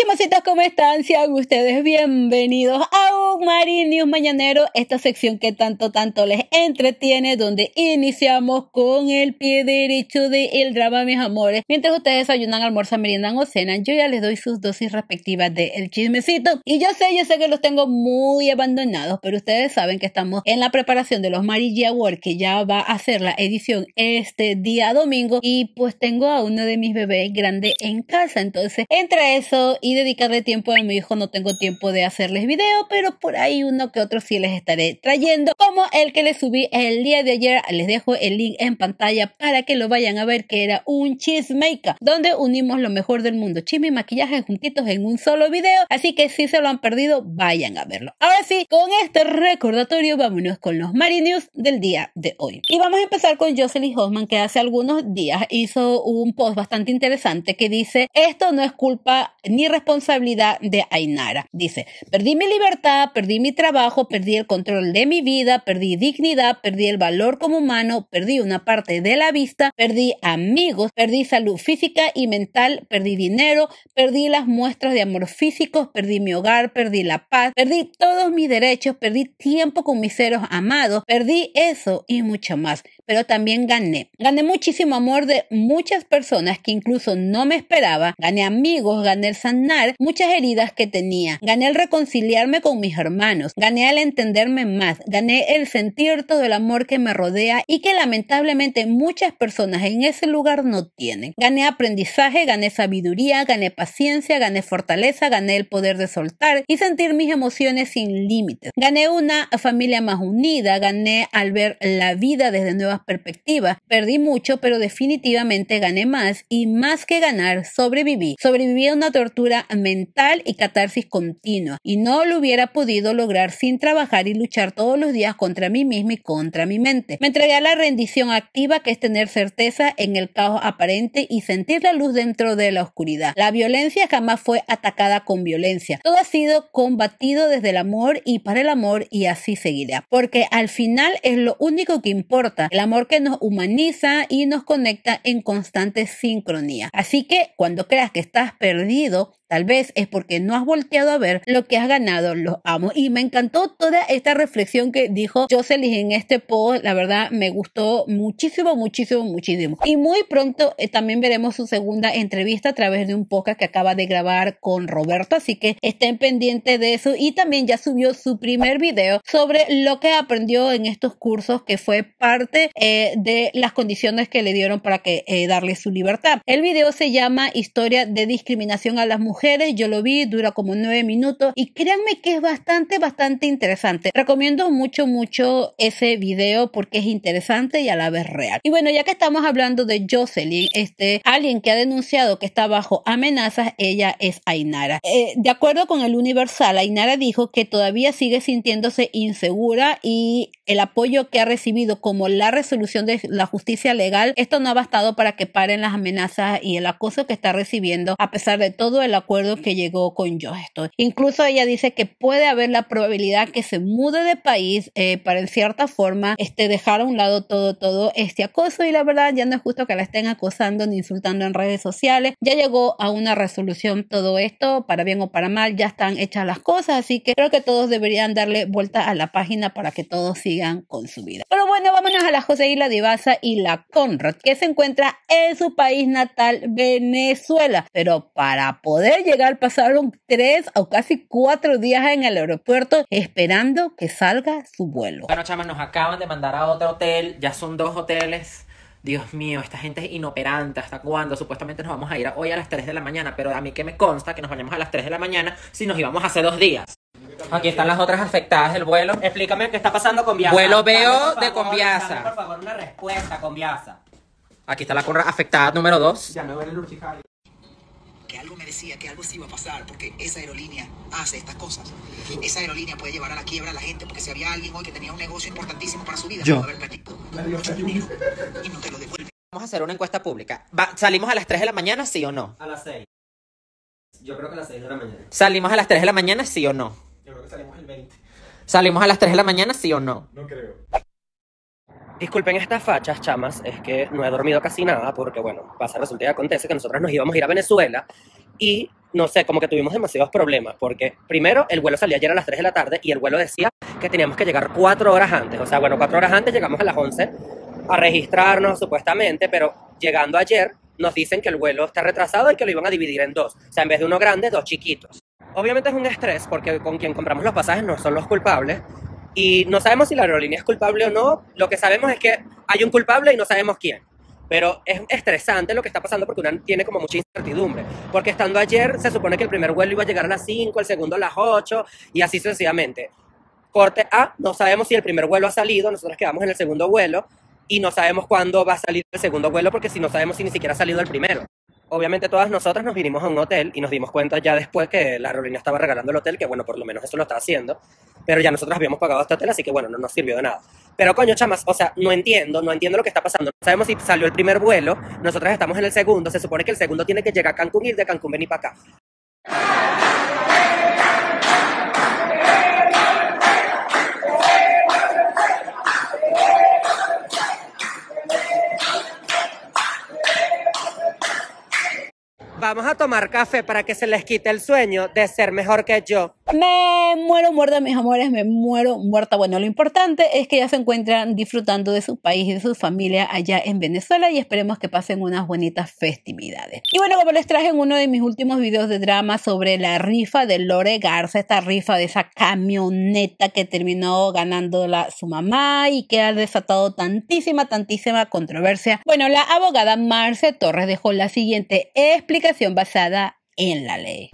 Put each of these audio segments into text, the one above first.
Chismositos, ¿cómo están? Sean ustedes bienvenidos a un Marinews Mañanero, esta sección que tanto les entretiene, donde iniciamos con el pie derecho del drama, mis amores. Mientras ustedes desayunan, almuerzan, meriendan o cenan, yo ya les doy sus dosis respectivas del chismecito. Y yo sé que los tengo muy abandonados, pero ustedes saben que estamos en la preparación de los Mari Award, que ya va a ser la edición este día domingo, y pues tengo a uno de mis bebés grande en casa, entonces entre eso y dedicarle tiempo a mi hijo no tengo tiempo de hacerles video, pero por ahí uno que otro sí les estaré trayendo, como el que les subí el día de ayer. Les dejo el link en pantalla para que lo vayan a ver, que era un chismeica, donde unimos lo mejor del mundo, chisme y maquillaje juntitos en un solo video, así que si se lo han perdido, vayan a verlo. Ahora sí, con este recordatorio, vámonos con los Marinews del día de hoy. Y vamos a empezar con Jocelyn Hoffman, que hace algunos días hizo un post bastante interesante que dice: esto no es culpa ni responsabilidad de Ainara. Dice: perdí mi libertad, perdí mi trabajo, perdí el control de mi vida, perdí dignidad, perdí el valor como humano, perdí una parte de la vista, perdí amigos, perdí salud física y mental, perdí dinero, perdí las muestras de amor físicos, perdí mi hogar, perdí la paz, perdí todos mis derechos, perdí tiempo con mis seres amados, perdí eso y mucho más. Pero también gané muchísimo amor de muchas personas que incluso no me esperaba, gané amigos, gané el sanar muchas heridas que tenía, gané el reconciliarme con mis hermanos, gané el entenderme más, gané el sentir todo el amor que me rodea y que lamentablemente muchas personas en ese lugar no tienen. Gané aprendizaje, gané sabiduría, gané paciencia, gané fortaleza, gané el poder de soltar y sentir mis emociones sin límites. Gané una familia más unida, gané al ver la vida desde nuevas perspectivas. Perdí mucho, pero definitivamente gané más, y más que ganar, sobreviví. Sobreviví a una tortura mental y catarsis continua, y no lo hubiera podido lograr sin trabajar y luchar todos los días contra mí misma y contra mi mente. Me entregué a la rendición activa, que es tener certeza en el caos aparente y sentir la luz dentro de la oscuridad. La violencia jamás fue atacada con violencia. Todo ha sido combatido desde el amor y para el amor, y así seguirá. Porque al final es lo único que importa, el amor que nos humaniza y nos conecta en constante sincronía. Así que cuando creas que estás perdido, tal vez es porque no has volteado a ver lo que has ganado. Los amo. Y me encantó toda esta reflexión que dijo Jocelyn en este post. La verdad me gustó muchísimo. Y muy pronto también veremos su segunda entrevista a través de un podcast que acaba de grabar con Roberto. Así que estén pendientes de eso. Y también ya subió su primer video sobre lo que aprendió en estos cursos, que fue parte de las condiciones que le dieron para que darle su libertad. El video se llama Historia de discriminación a las mujeres. Yo lo vi, dura como 9 minutos y créanme que es bastante interesante. Recomiendo mucho ese video porque es interesante y a la vez real. Y bueno, ya que estamos hablando de Jocelyn, alguien que ha denunciado que está bajo amenazas, ella es Ainara. De acuerdo con el Universal, Ainara dijo que todavía sigue sintiéndose insegura, y el apoyo que ha recibido como la resolución de la justicia legal, esto no ha bastado para que paren las amenazas y el acoso que está recibiendo, a pesar de todo el acuerdo que llegó con Jocelyn. Incluso ella dice que puede haber la probabilidad que se mude de país para en cierta forma dejar a un lado todo este acoso, y la verdad ya no es justo que la estén acosando ni insultando en redes sociales. Ya llegó a una resolución todo esto, para bien o para mal, ya están hechas las cosas, así que creo que todos deberían darle vuelta a la página para que todos sigan con su vida. Pero bueno, vámonos a la José y la Divasa y la Conrad, que se encuentra en su país natal, Venezuela, pero para poder llegar pasaron 3 o casi 4 días en el aeropuerto esperando que salga su vuelo. Bueno, chamas, nos acaban de mandar a otro hotel, ya son 2 hoteles. Dios mío, esta gente es inoperante. ¿Hasta cuándo? Supuestamente nos vamos a ir hoy a las 3 de la mañana, pero a mí que me consta que nos vayamos a las 3 de la mañana si nos íbamos hace 2 días. Aquí están las otras afectadas del vuelo. Explícame qué está pasando con Conviasa. Vuelo veo de Conviasa. Por favor, una respuesta, Conviasa. Aquí está la Conrad afectada número 2. Ya me duele el urticaria. Que algo me decía que algo sí iba a pasar, porque esa aerolínea hace estas cosas. Esa aerolínea puede llevar a la quiebra a la gente, porque si había alguien hoy que tenía un negocio importantísimo para su vida, Yo. puede haber perdido mucho dinero y no te lo devuelve. Vamos a hacer una encuesta pública. ¿Salimos a las 3 de la mañana, sí o no? A las 6. Yo creo que a las 6 de la mañana. ¿Salimos a las 3 de la mañana, sí o no? Yo creo que salimos el 20. ¿Salimos a las 3 de la mañana, sí o no? No creo. Disculpen estas fachas, chamas, es que no he dormido casi nada porque, bueno, pasa, resulta y acontece que nosotros nos íbamos a ir a Venezuela y no sé, como que tuvimos demasiados problemas, porque primero el vuelo salía ayer a las 3 de la tarde y el vuelo decía que teníamos que llegar 4 horas antes. O sea, bueno, 4 horas antes llegamos a las 11 a registrarnos supuestamente, pero llegando ayer nos dicen que el vuelo está retrasado y que lo iban a dividir en dos. O sea, en vez de uno grande, dos chiquitos. Obviamente es un estrés porque con quien compramos los pasajes no son los culpables y no sabemos si la aerolínea es culpable o no. Lo que sabemos es que hay un culpable y no sabemos quién. Pero es estresante lo que está pasando porque uno tiene como mucha incertidumbre. Porque estando ayer se supone que el primer vuelo iba a llegar a las 5, el segundo a las 8 y así sucesivamente. Corte A, no sabemos si el primer vuelo ha salido, nosotros quedamos en el segundo vuelo y no sabemos cuándo va a salir el segundo vuelo porque si no sabemos si ni siquiera ha salido el primero. Obviamente todas nosotras nos vinimos a un hotel y nos dimos cuenta ya después que la aerolínea estaba regalando el hotel, que bueno, por lo menos eso lo está haciendo, pero ya nosotros habíamos pagado este hotel, así que bueno, no nos sirvió de nada. Pero coño, chamas, o sea, no entiendo lo que está pasando. No sabemos si salió el primer vuelo, nosotras estamos en el segundo, se supone que el segundo tiene que llegar a Cancún y de Cancún venir para acá. Vamos a tomar café para que se les quite el sueño de ser mejor que yo. Me muero muerta, mis amores, me muero muerta. Bueno, lo importante es que ya se encuentran disfrutando de su país y de su familia allá en Venezuela y esperemos que pasen unas bonitas festividades. Y bueno, como les traje en uno de mis últimos videos de drama sobre la rifa de Lore Garza, esta rifa de esa camioneta que terminó ganándola su mamá y que ha desatado tantísima controversia. Bueno, la abogada Marce Torres dejó la siguiente explicación basada en la ley.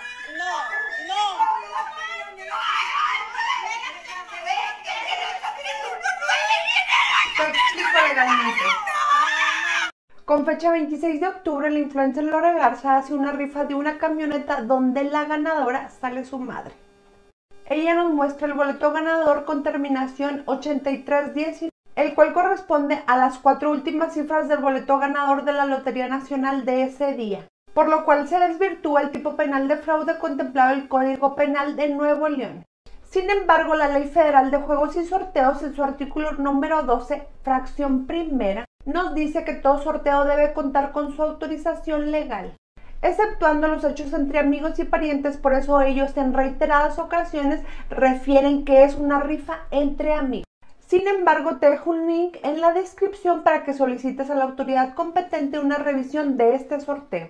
Con fecha 26 de octubre, la influencer Lore Garza hace una rifa de una camioneta donde la ganadora sale su madre. Ella nos muestra el boleto ganador con terminación 8319, el cual corresponde a las 4 últimas cifras del boleto ganador de la Lotería Nacional de ese día, por lo cual se desvirtúa el tipo penal de fraude contemplado en el Código Penal de Nuevo León. Sin embargo, la Ley Federal de Juegos y Sorteos, en su artículo número 12, fracción primera, nos dice que todo sorteo debe contar con su autorización legal, exceptuando los hechos entre amigos y parientes. Por eso ellos en reiteradas ocasiones refieren que es una rifa entre amigos. Sin embargo, te dejo un link en la descripción para que solicites a la autoridad competente una revisión de este sorteo.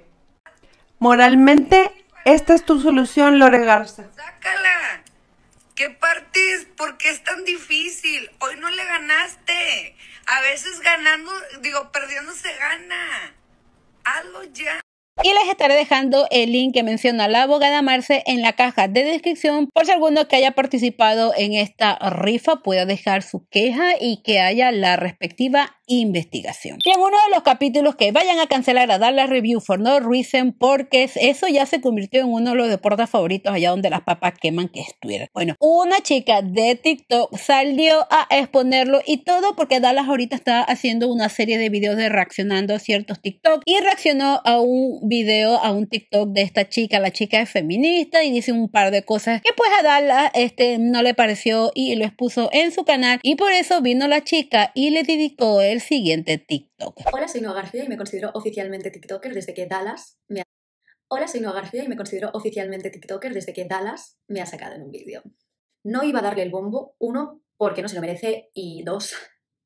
Moralmente, esta es tu solución, Lore Garza. ¡Sácala! ¿Qué partes? ¿Por qué es tan difícil? Hoy no le ganaste. A veces perdiendo se gana. Hazlo ya. Y les estaré dejando el link que menciona la abogada Marce en la caja de descripción por si alguno que haya participado en esta rifa pueda dejar su queja y que haya la respectiva investigación. Y en uno de los capítulos que vayan a cancelar a dar la review for no reason porque eso ya se convirtió en uno de los deportes favoritos allá donde las papas queman que es Twitter. Bueno, una chica de TikTok salió a exponerlo y todo porque Dallas ahorita está haciendo una serie de videos de reaccionando a ciertos TikTok y reaccionó a un video, a un TikTok de esta chica. La chica es feminista y dice un par de cosas que pues a Dallas no le pareció y lo expuso en su canal y por eso vino la chica y le dedicó el siguiente TikTok. Hola, soy Noa García y me considero oficialmente TikToker desde que Dallas me ha... Hola, soy Noa García y me considero oficialmente TikToker desde que Dallas me ha sacado en un vídeo. No iba a darle el bombo, 1, porque no se lo merece y 2,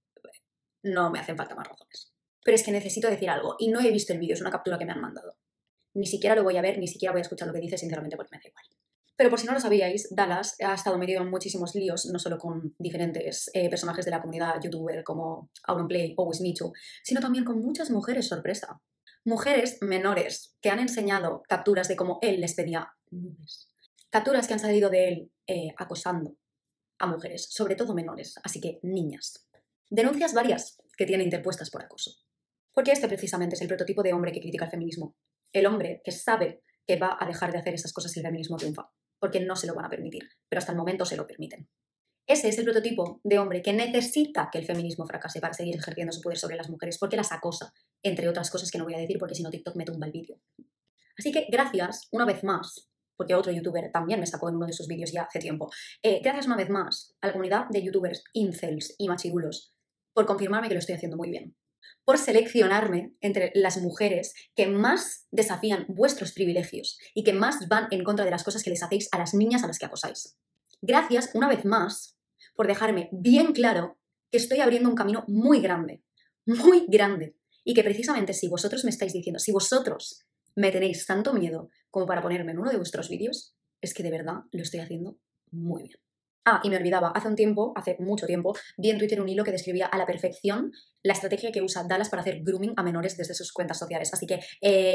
no me hacen falta más razones. Pero es que necesito decir algo y no he visto el vídeo, es una captura que me han mandado. Ni siquiera lo voy a ver, ni siquiera voy a escuchar lo que dice, sinceramente, porque me da igual. Pero por si no lo sabíais, Dallas ha estado metido en muchísimos líos, no solo con diferentes personajes de la comunidad youtuber como Auronplay o Wismichu, sino también con muchas mujeres sorpresa. Mujeres menores que han enseñado capturas de cómo él les pedía nudes. Capturas que han salido de él acosando a mujeres, sobre todo menores, así que niñas. Denuncias varias que tiene interpuestas por acoso. Porque este precisamente es el prototipo de hombre que critica el feminismo. El hombre que sabe que va a dejar de hacer esas cosas si el feminismo triunfa, porque no se lo van a permitir, pero hasta el momento se lo permiten. Ese es el prototipo de hombre que necesita que el feminismo fracase para seguir ejerciendo su poder sobre las mujeres, porque las acosa, entre otras cosas que no voy a decir porque si no TikTok me tumba el vídeo. Así que gracias una vez más, porque otro youtuber también me sacó en uno de sus vídeos ya hace tiempo, gracias una vez más a la comunidad de youtubers incels y machirulos por confirmarme que lo estoy haciendo muy bien. por seleccionarme entre las mujeres que más desafían vuestros privilegios y que más van en contra de las cosas que les hacéis a las niñas a las que acosáis. Gracias, una vez más, por dejarme bien claro que estoy abriendo un camino muy grande, y que precisamente si vosotros me estáis diciendo, si vosotros me tenéis tanto miedo como para ponerme en uno de vuestros vídeos, es que de verdad lo estoy haciendo muy bien. Ah, y me olvidaba, hace mucho tiempo, vi en Twitter un hilo que describía a la perfección la estrategia que usa Dallas para hacer grooming a menores desde sus cuentas sociales. Así que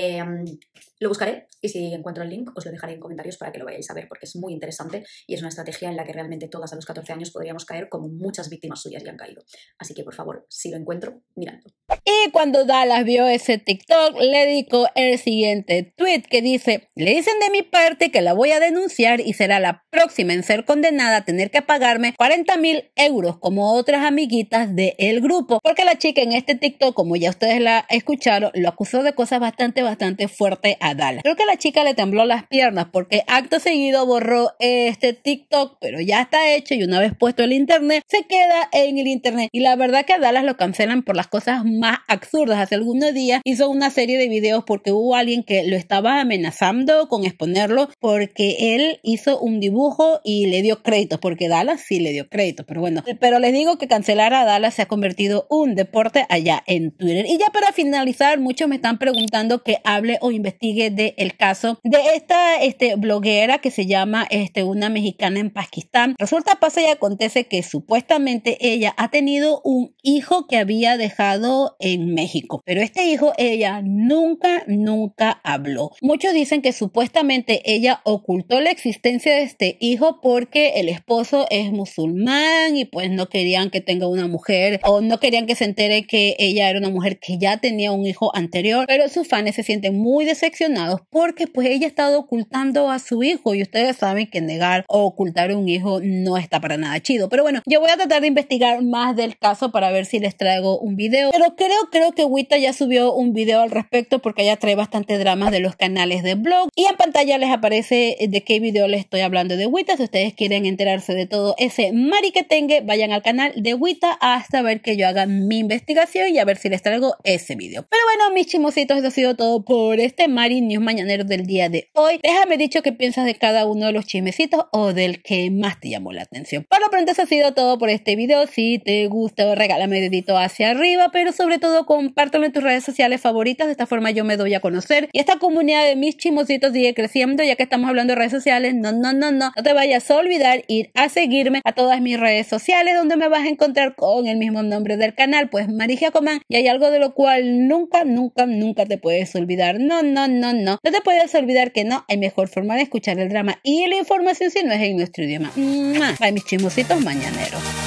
lo buscaré y si encuentro el link os lo dejaré en comentarios para que lo vayáis a ver porque es muy interesante y es una estrategia en la que realmente todas a los 14 años podríamos caer como muchas víctimas suyas ya han caído. Así que por favor, si lo encuentro, miradlo. Y cuando Dallas vio ese TikTok, le dedicó el siguiente tweet que dice: le dicen de mi parte que la voy a denunciar y será la próxima en ser condenada a tener que pagarme 40.000 euros como otras amiguitas del grupo, porque la chica en este TikTok, como ya ustedes la escucharon, lo acusó de cosas bastante fuertes a Dallas. Creo que a la chica le tembló las piernas porque acto seguido borró este TikTok, pero ya está hecho y una vez puesto el internet, se queda en el internet. Y la verdad que a Dallas lo cancelan por las cosas más absurdas. Hace algunos días hizo una serie de videos porque hubo alguien que lo estaba amenazando con exponerlo porque él hizo un dibujo y le dio créditos, porque Dallas sí le dio créditos, pero bueno. Pero les digo que cancelar a Dallas se ha convertido un deporte allá en Twitter. Y ya para finalizar, muchos me están preguntando que hable o investigue del caso de esta bloguera que se llama una mexicana en Pakistán. Resulta, pasa y acontece que supuestamente ella ha tenido un hijo que había dejado en México, pero este hijo ella nunca habló. Muchos dicen que supuestamente ella ocultó la existencia de este hijo porque el esposo es musulmán y pues no querían que tenga una mujer o no querían que se entere que ella era una mujer que ya tenía un hijo anterior, pero sus fans se sienten muy decepcionados porque pues ella ha estado ocultando a su hijo y ustedes saben que negar o ocultar un hijo no está para nada chido. Pero bueno, yo voy a tratar de investigar más del caso para ver si les traigo un video, pero creo que Wita ya subió un video al respecto porque ella trae bastante dramas de los canales de blog y en pantalla les aparece de qué video les estoy hablando de Wita. Si ustedes quieren enterarse de todo ese mariquetengue, vayan al canal de Wita hasta ver que yo haga mi investigación y a ver si les traigo ese video. Pero bueno, mis chismositos, eso ha sido todo por este Mari News mañanero del día de hoy. Déjame dicho qué piensas de cada uno de los chismecitos o del que más te llamó la atención. Por lo pronto eso ha sido todo por este video. Si te gustó, regálame dedito hacia arriba, pero sobre todo compártelo en tus redes sociales favoritas. De esta forma yo me doy a conocer y esta comunidad de mis chismositos sigue creciendo. Ya que estamos hablando de redes sociales, no te vayas a olvidar ir a seguirme a todas mis redes sociales, donde me vas a encontrar con el mismo nombre del canal, pues Marigia Comán, y hay algo de lo cual nunca te puedes olvidar. No te puedes olvidar que no hay mejor forma de escuchar el drama y la información si no es en nuestro idioma. Bye, mis chismositos mañaneros.